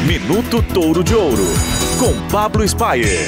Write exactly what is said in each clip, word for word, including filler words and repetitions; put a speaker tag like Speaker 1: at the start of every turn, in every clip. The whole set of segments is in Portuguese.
Speaker 1: Minuto Touro de Ouro, com Pablo Spyer.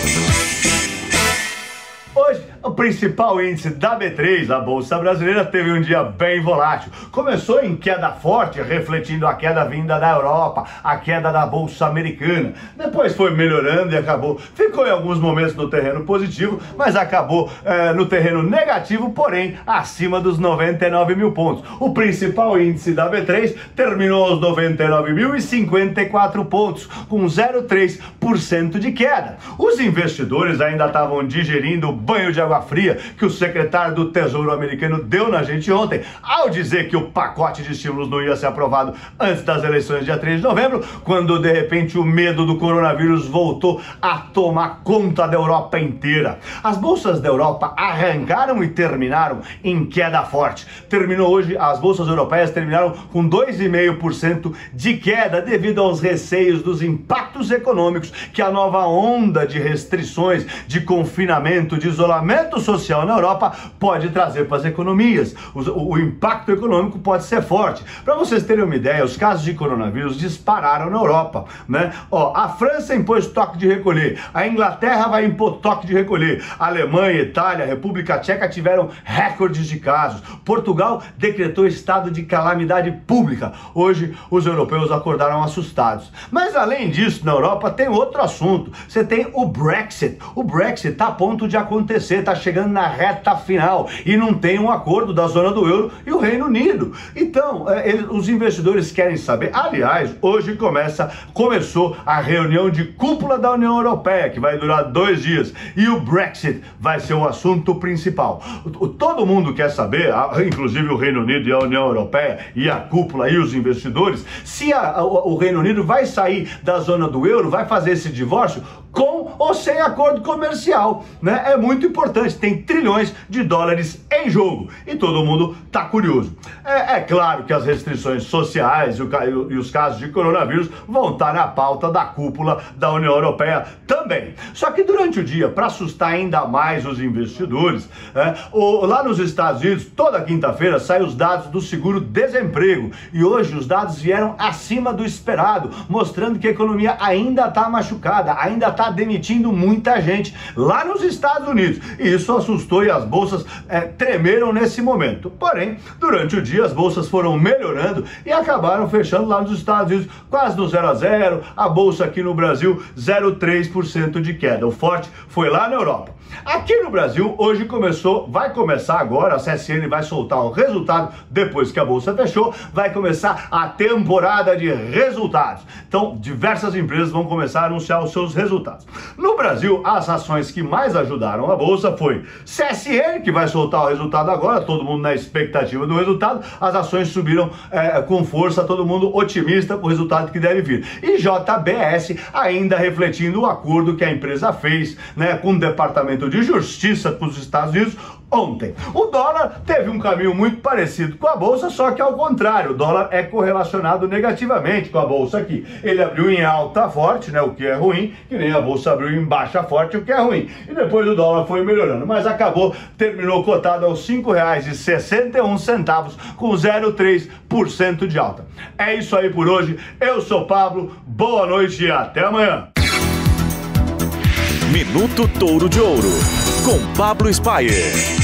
Speaker 2: Hoje, o principal índice da B três, a Bolsa Brasileira, teve um dia bem volátil. Começou em queda forte, refletindo a queda vinda da Europa, a queda da Bolsa Americana. Depois foi melhorando e acabou. Ficou em alguns momentos no terreno positivo, mas acabou é, no terreno negativo, porém acima dos noventa e nove mil pontos. O principal índice da B três terminou aos noventa e nove mil e cinquenta e quatro pontos, com zero vírgula três por cento de queda. Os investidores ainda estavam digerindo o banho de água fria que o secretário do Tesouro americano deu na gente ontem, ao dizer que o pacote de estímulos não ia ser aprovado antes das eleições dia três de novembro, quando de repente o medo do coronavírus voltou a tomar conta da Europa inteira. As bolsas da Europa arrancaram e terminaram em queda forte. Terminou hoje, as bolsas europeias terminaram com dois vírgula cinco por cento de queda devido aos receios dos impactos econômicos que a nova onda de restrições, de confinamento, de isolamento social na Europa pode trazer para as economias. O, o impacto econômico pode ser forte. Para vocês terem uma ideia, os casos de coronavírus dispararam na Europa, né? Ó, a França impôs toque de recolher, a Inglaterra vai impor toque de recolher, a Alemanha, Itália, República Tcheca tiveram recordes de casos, Portugal decretou estado de calamidade pública. Hoje os europeus acordaram assustados. Mas além disso, na Europa tem outro assunto. Você tem o Brexit. O Brexit está a ponto de acontecer, está chegando na reta final e não tem um acordo da zona do euro e o Reino Unido. Então, é, eles, os investidores querem saber. Aliás, hoje começa, começou a reunião de cúpula da União Europeia, que vai durar dois dias, e o Brexit vai ser o assunto principal. O, o, todo mundo quer saber, inclusive o Reino Unido e a União Europeia e a cúpula e os investidores, se a, o, o Reino Unido vai sair da zona do euro, vai fazer esse divórcio com ou sem acordo comercial, né? É muito importante, tem trilhões de dólares em jogo e todo mundo tá curioso. É, é claro que as restrições sociais e, o, e os casos de coronavírus vão estar na pauta da cúpula da União Europeia também. Só que durante o dia, para assustar ainda mais os investidores, é, o, lá nos Estados Unidos, toda quinta-feira saem os dados do seguro-desemprego e hoje os dados vieram acima do esperado, mostrando que a economia ainda está machucada, ainda está demitindo muita gente lá nos Estados Unidos. E isso assustou e as bolsas é, tremeram nesse momento. Porém, durante o dia as bolsas foram melhorando e acabaram fechando lá nos Estados Unidos quase no zero a zero. A bolsa aqui no Brasil, zero vírgula três por cento de queda. O forte foi lá na Europa. Aqui no Brasil, hoje começou, vai começar agora, a C S N vai soltar um resultado depois que a bolsa fechou, vai começar a temporada de resultados. Então, diversas empresas vão começar a anunciar os seus resultados. No Brasil, as ações que mais ajudaram a bolsa foi C S N, que vai soltar o resultado agora, todo mundo na expectativa do resultado, as ações subiram é, com força, todo mundo otimista com o resultado que deve vir. E J B S ainda refletindo o acordo que a empresa fez, né, com o Departamento de Justiça com os Estados Unidos ontem. O dólar teve um caminho muito parecido com a bolsa, só que ao contrário, o dólar é correlacionado negativamente com a bolsa aqui. Ele abriu em alta forte, né, o que é ruim, que nem a bolsa abriu em baixa forte, o que é ruim. E depois o dólar foi melhorando, mas acabou, terminou cotado aos cinco reais e sessenta e um centavos com zero vírgula três por cento de alta. É isso aí por hoje. Eu sou Pablo, boa noite e até amanhã.
Speaker 1: Minuto Touro de Ouro, com Pablo Spyer.